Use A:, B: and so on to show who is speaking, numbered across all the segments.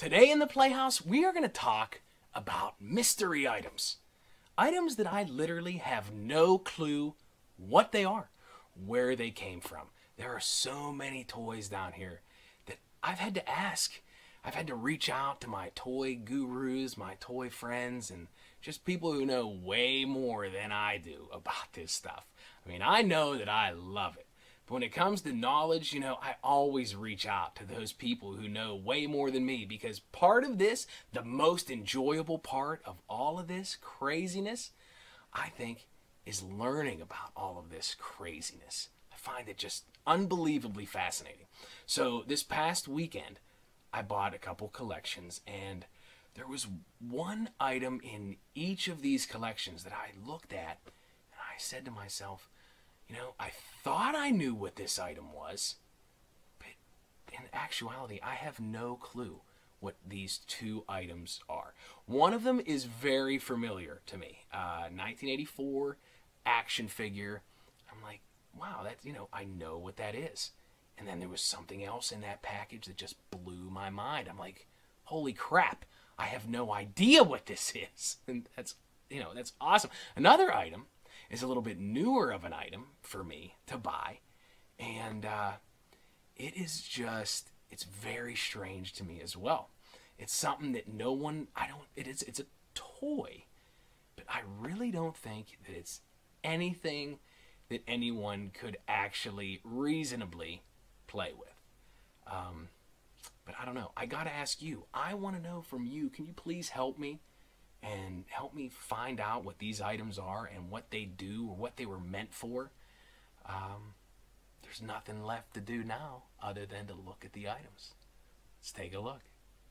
A: Today in the Playhouse, we are going to talk about mystery items. Items that I literally have no clue what they are, where they came from. There are so many toys down here that I've had to ask. I've had to reach out to my toy gurus, my toy friends, and just people who know way more than I do about this stuff. I mean, I know that I love it. But when it comes to knowledge, I always reach out to those people who know way more than me, because part of this, the most enjoyable part of all of this craziness, I think, is learning about all of this craziness. I find it just unbelievably fascinating. So this past weekend, I bought a couple collections, and there was one item in each of these collections that I looked at, and I said to myself, I thought I knew what this item was, but in actuality, I have no clue what these two items are. One of them is very familiar to me. 1984 action figure. I'm like, wow, that's, I know what that is. And then there was something else in that package that just blew my mind. I'm like, holy crap, I have no idea what this is. And that's awesome. Another item is a little bit newer of an item for me to buy. And it is just, it's very strange to me as well. It's something that it's a toy, but I really don't think that it's anything that anyone could actually reasonably play with. But I don't know. I gotta ask you. I want to know from you. Can you please help me and help me find out what these items are and what they do or what they were meant for? There's nothing left to do now other than to look at the items. Let's take a look.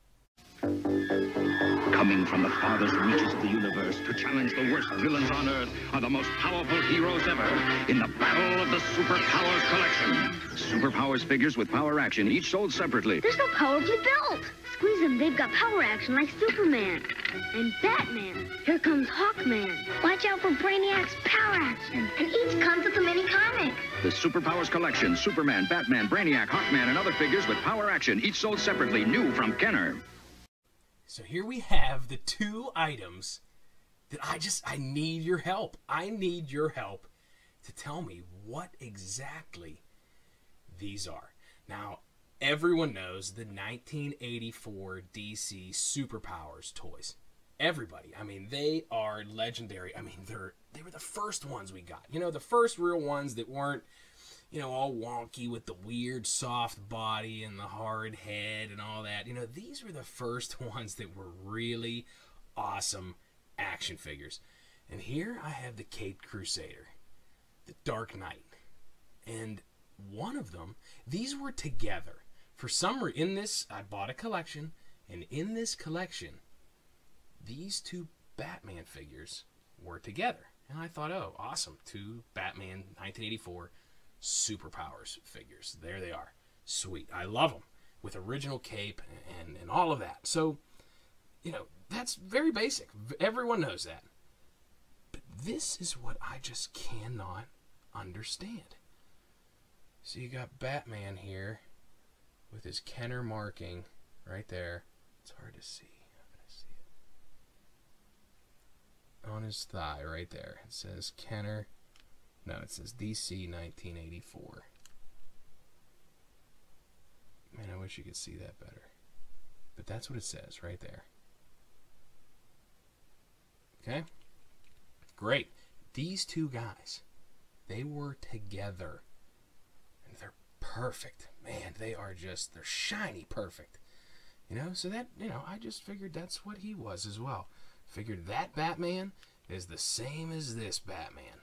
B: Coming from the farthest reaches of the universe to challenge the worst villains on Earth are the most powerful heroes ever in the Battle of the Superpowers Collection. Superpowers figures with power action, each sold separately.
C: There's no power to be built. Squeeze them, they've got power action like Superman and Batman. Here comes Hawkman. Watch out for Brainiac's power action. And each comes with a mini comic.
B: The Superpowers Collection, Superman, Batman, Brainiac, Hawkman, and other figures with power action, each sold separately, new from Kenner.
A: So here we have the two items that I need your help. I need your help to tell me what exactly these are. Now, everyone knows the 1984 DC Superpowers toys. Everybody. I mean, they are legendary. I mean, they were the first ones we got. The first real ones that weren't, all wonky with the weird soft body and the hard head and all that. These were the first ones that were really awesome action figures. And here I have the Caped Crusader, the Dark Knight. And one of them, these were together. For some reason, in this, I bought a collection, and in this collection, these two Batman figures were together. And I thought, oh, awesome, two Batman 1984 Superpowers figures. There they are. Sweet. I love them. With original cape and all of that. So, that's very basic. Everyone knows that. But this is what I just cannot understand. So you got Batman here with his Kenner marking right there. It's hard to see. I'm going to see it. On his thigh right there. It says Kenner. No, it says DC 1984. Man, I wish you could see that better. But that's what it says right there. Okay? Great. These two guys, they were together. And they're perfect. Man, they're shiny perfect. So that, I just figured that's what he was as well. Figured that Batman is the same as this Batman.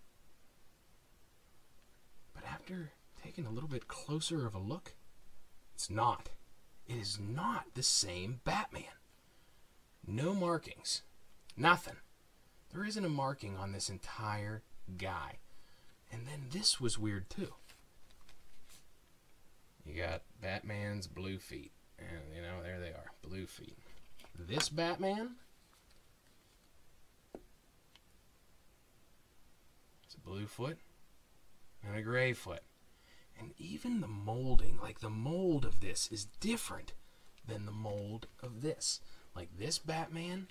A: But after taking a little bit closer of a look, it's not. It is not the same Batman. No markings. Nothing. There isn't a marking on this entire guy. And then this was weird too. You got Batman's blue feet. And, there they are. Blue feet. This Batman, it's a blue foot and a gray foot. And even the molding, like the mold of this is different than the mold of this. Like this Batman,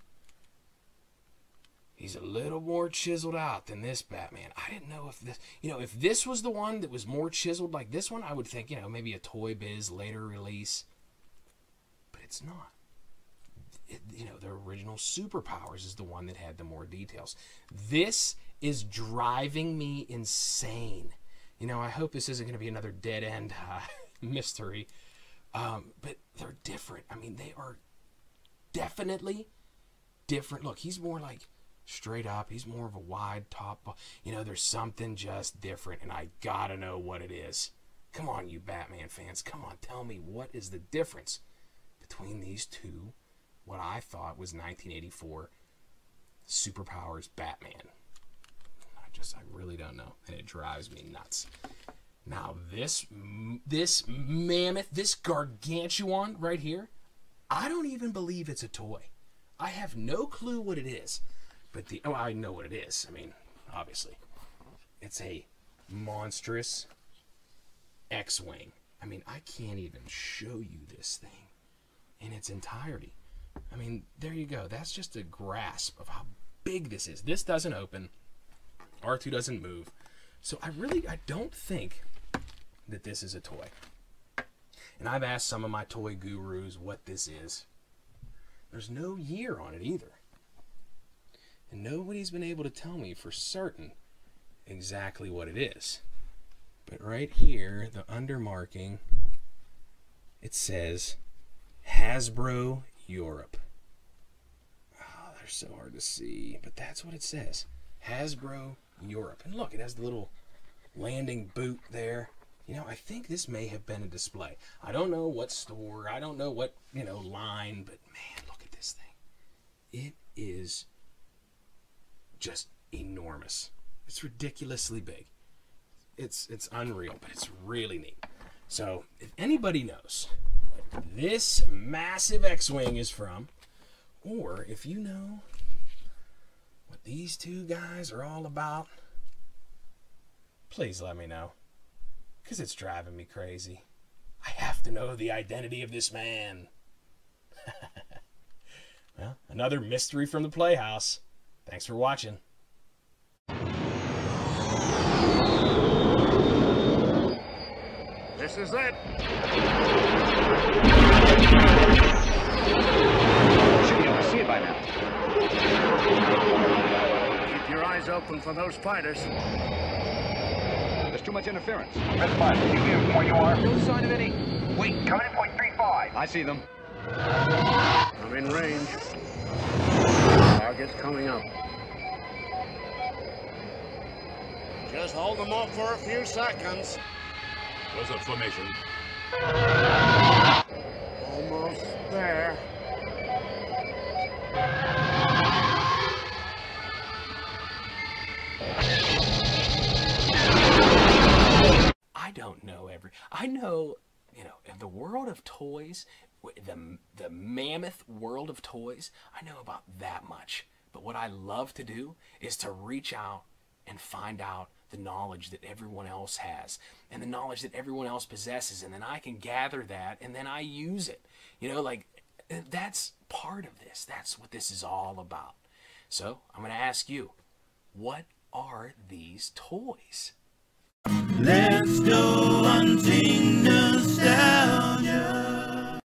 A: he's a little more chiseled out than this Batman. I didn't know if this, if this was the one that was more chiseled like this one, I would think, maybe a Toy Biz later release. But it's not. The original Superpowers is the one that had the more details. This is driving me insane. I hope this isn't going to be another dead-end mystery. But they're different. I mean, they are definitely different. Look, he's more like straight up. He's more of a wide top. There's something just different, and I gotta know what it is. Come on, you Batman fans. Come on, tell me what is the difference between these two, what I thought was 1984 Superpowers Batman. I really don't know, and it drives me nuts. Now, this mammoth, this gargantuan right here, I don't even believe it's a toy. I have no clue what it is. But I know what it is. I mean, obviously. It's a monstrous X-Wing. I mean, I can't even show you this thing in its entirety. I mean, there you go. That's just a grasp of how big this is. This doesn't open. R2 doesn't move. So I don't think that this is a toy. And I've asked some of my toy gurus what this is. There's no year on it either. And nobody's been able to tell me for certain exactly what it is. But right here, the undermarking, it says Hasbro Europe. Oh, they're so hard to see, but that's what it says. Hasbro Europe. And look, it has the little landing boot there. I think this may have been a display. I don't know what store, I don't know what, line, but man, look at this thing. It is just enormous. It's ridiculously big. It's unreal, but it's really neat. So, if anybody knows what this massive X-Wing is from, or if you know what these two guys are all about, please let me know. Because it's driving me crazy. I have to know the identity of this man. Well, another mystery from the Playhouse. Thanks for watching.
D: This is it.
B: Should be able to see it by now.
D: Keep your eyes open for those fighters.
B: There's too much interference.
E: Red 5, can you hear from where you are?
B: No sign of any.
E: Wait, coming in point 35.
B: I see them.
D: I'm in range. Target's coming up. Just hold them off for a few seconds.
F: Close up formation.
D: Almost there.
A: I know, in the world of toys, the mammoth world of toys, I know about that much. But what I love to do is to reach out and find out the knowledge that everyone else has and the knowledge that everyone else possesses, and then I can gather that and then I use it. That's part of this. That's what this is all about. So I'm going to ask you, what are these toys?
G: Let's go hunting nostalgia.